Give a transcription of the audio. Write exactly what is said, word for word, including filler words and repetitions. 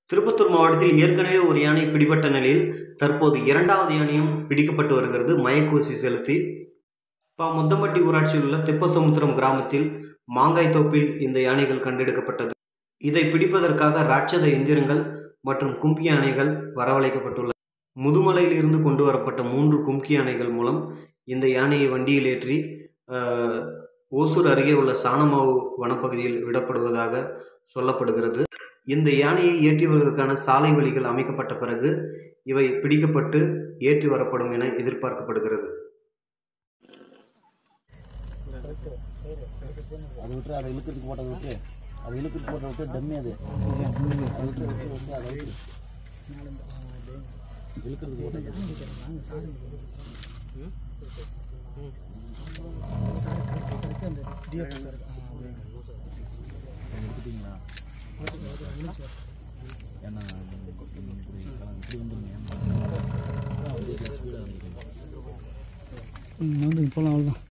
திருப்பத்தூர் மாவட்டத்தில் ஏற்கனவே ஒரு யானை பிடிபட்ட நிலையில் தற்போது இரண்டாவது யானையும் பிடிக்கப்பட்டு வருகிறது. மயக்கூசி செலுத்தி பா முத்தம்பட்டி ஊராட்சியில் உள்ள தெப்பசமுத்திரம் கிராமத்தில் மாங்காய் தோப்பில் இந்த யானைகள் கண்டெடுக்கப்பட்டது. இதை பிடிப்பதற்காக ராட்சத எந்திரங்கள் மற்றும் கும்கி யானைகள் வரவழைக்கப்பட்டுள்ளன. முதுமலையில் இருந்து கொண்டு வரப்பட்ட மூன்று கும்கி யானைகள் மூலம் இந்த யானையை வண்டியில் ஏற்றி ஓசூர் அருகே உள்ள சாணமாவு வனப்பகுதியில் விடப்படுவதாக சொல்லப்படுகிறது. இந்த யானையை ஏற்றி வருவதற்கான சாலை வழிகள் அமைக்கப்பட்ட பிறகு இவை பிடிக்கப்பட்டு ஏற்றி வரப்படும் என எதிர்பார்க்கப்படுகிறது. அது விட்டு அதை இழுக்கிறதுக்கு போட்டதை விட்டு அதை இழுக்கிறதுக்கு போட்டதை விட்டு டம்மி அது அதை விட்டு விட்டு விட்டு அதை விட்டு இழுக்கிறதுக்கு போட்டது எடுத்துட்டீங்களா? ஏன்னா இப்படி வந்துருங்க. ஸ்பீடாக வந்துருக்கீங்க. இப்போலாம் அவ்வளோதான்.